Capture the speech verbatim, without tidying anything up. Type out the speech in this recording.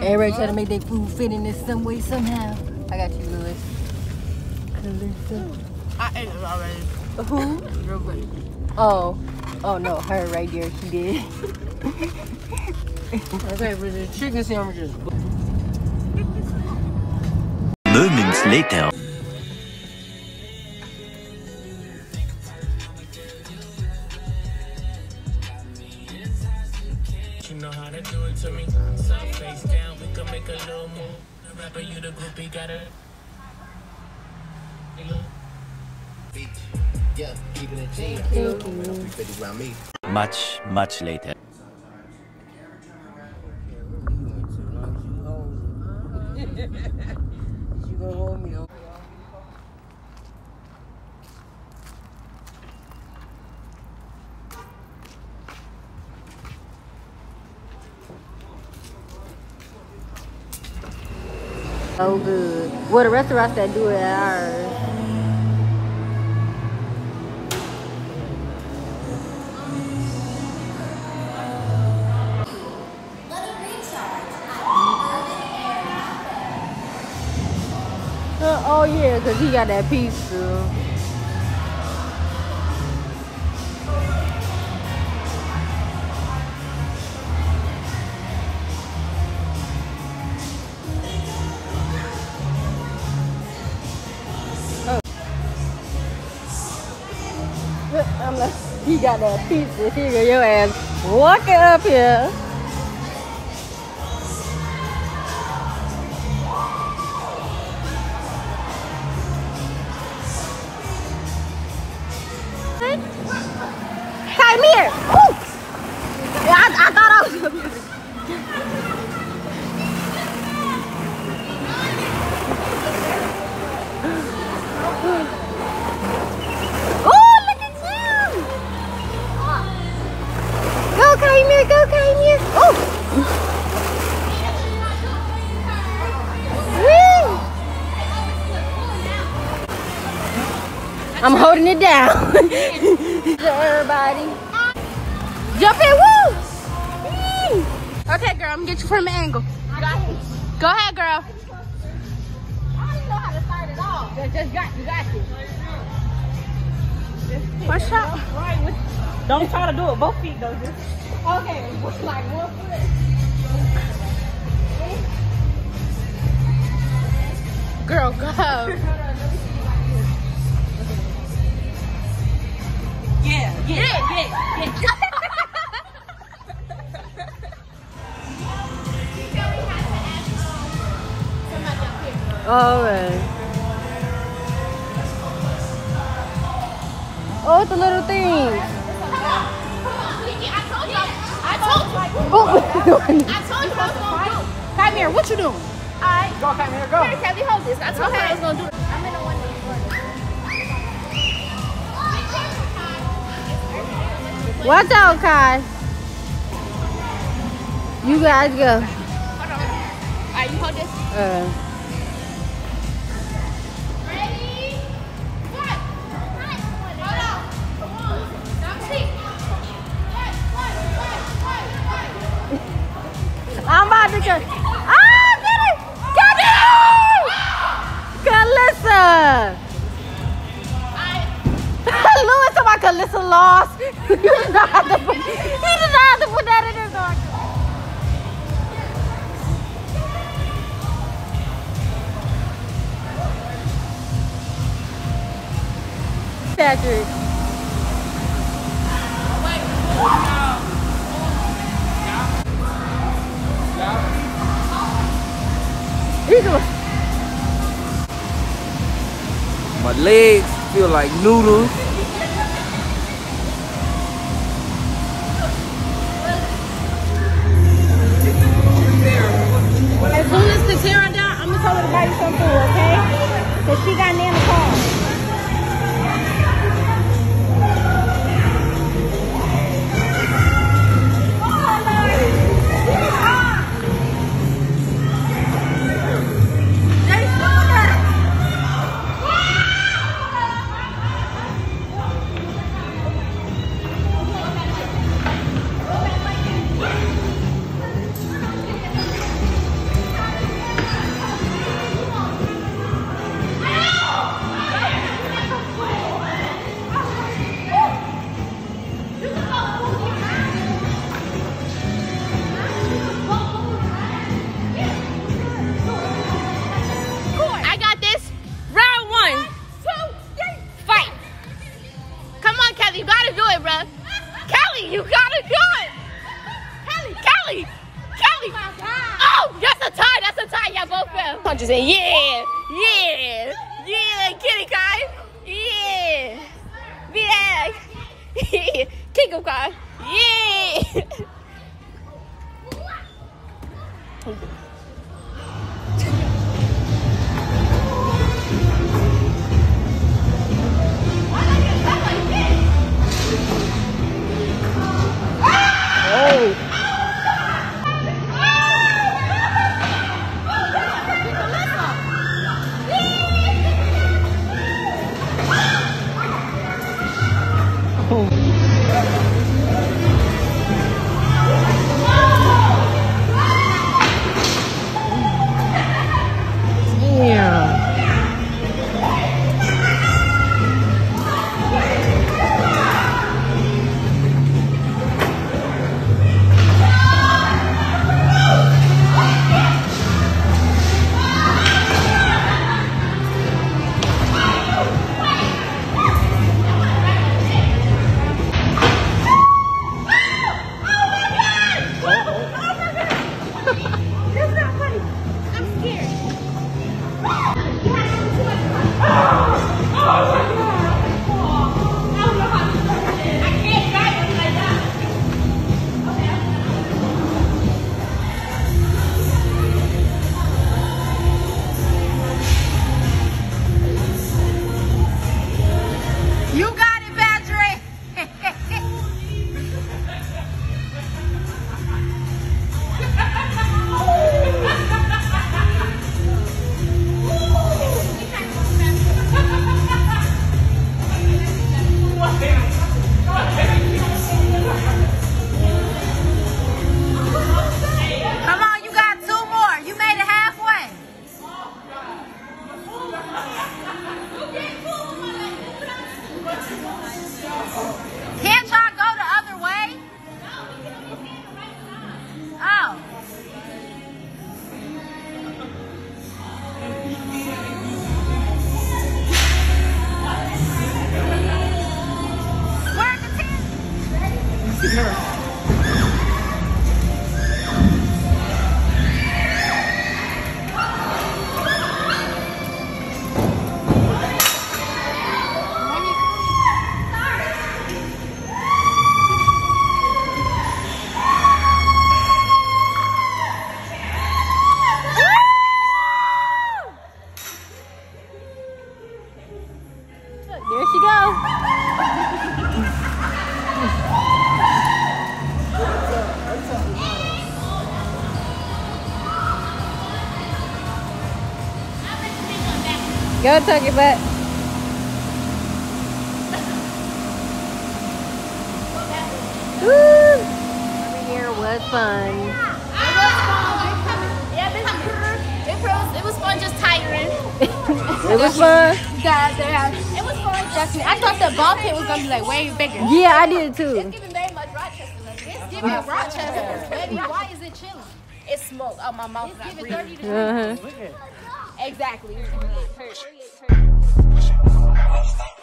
Everybody try to make their food fit in this some way, somehow. I got you, Louis. I ate it already. Who? Real good. Oh. Oh, no. Her right there. She did. Okay, for the chicken sandwiches. Moments later. You know how to do it to me. Sun face down, we can make a little move. The rapper, you the groupie, got it. Yeah, keeping it G. around me. Much, much later. You gonna hold me over. So good. Well, the restaurants that do it at ours. Uh, oh yeah, cause he got that pizza. I'm like, he got that pizza. Here go your ass. Walk it up here. Come here. Ooh. I, I thought I was gonna be. Go, Kanye. Oh! Woo! I'm holding it down. Everybody. Jump in, woo! Okay, girl, I'm gonna get you from the angle. Go ahead, girl. I don't even know how to start it off. Just, just got you, got you. What's up? Don't try to do it both feet though. Just. Okay, like one foot. Girl, go. Yeah, yeah, yeah, yeah. All right. Oh, it's the little thing. I told you. Oh. I told you I was gonna do. Come here, what you doing? I go, come here, go. Here, Kelly, hold this. I told you I was gonna do it. I'm in the one that's Watch out, Kai. You guys go. Hold on. Alright, you hold this. Uh. Ready? One. Hold on. Come on. Stop seat. I'm about to go. Ah, get it! Get it! Calissa! Louis, somebody Calissa lost. He did not have to put, he did not have to put that in his article. Patrick. My legs feel like noodles. As soon as Katira down, I'm gonna tell her to buy you some food, okay? Cause she got me in the car. Oh, that's a tie. That's a tie. Y'all both fell. Punches in. Yeah. Yeah. Yeah. Kitty Kai. Yeah. Yeah. Kick him, Kai. Yeah. There she goes. Go tuck it back. Woo! Over here was fun. It was fun. Yeah, it was, it was fun just tiring. It was fun. Guys, it was fun. Definitely. I thought the ball pit was going to be like way bigger. Yeah, I did too. It's giving very much Rochester. It's giving Rochester. Baby, why is it chilling? It's smoke. Oh, my mouth is not breathing. Uh-huh. Exactly. It's giving like hurt.